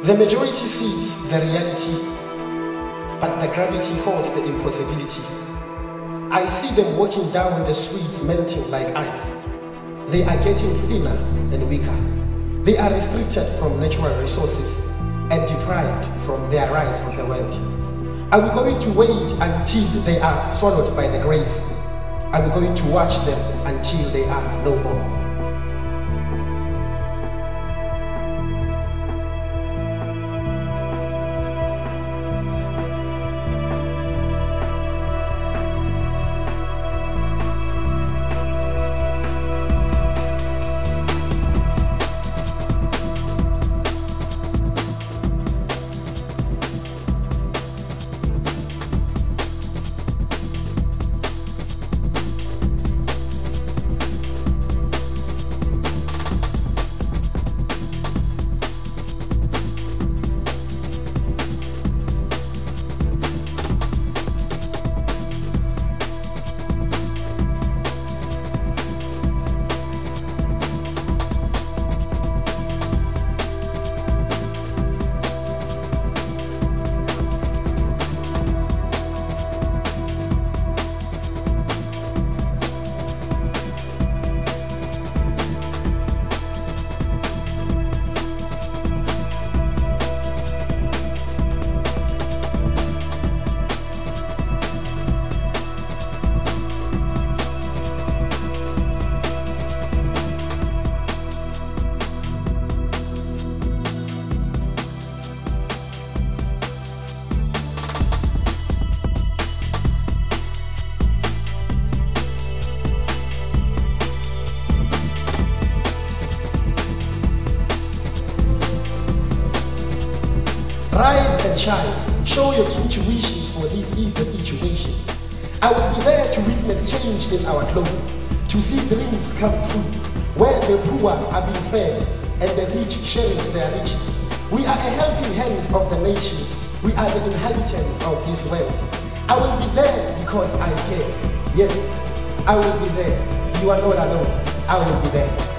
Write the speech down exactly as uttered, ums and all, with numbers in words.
The majority sees the reality, but the gravity falls the impossibility. I see them walking down the streets melting like ice. They are getting thinner and weaker. They are restricted from natural resources and deprived from their rights of the world. Are we going to wait until they are swallowed by the grave? Are we going to watch them until they are no more? Rise and shine, show your intuitions, for this is the situation. I will be there to witness change in our globe, to see dreams come true, where the poor are being fed and the rich sharing their riches. We are a helping hand of the nation. We are the inhabitants of this world. I will be there because I care. Yes, I will be there. You are not alone. I will be there.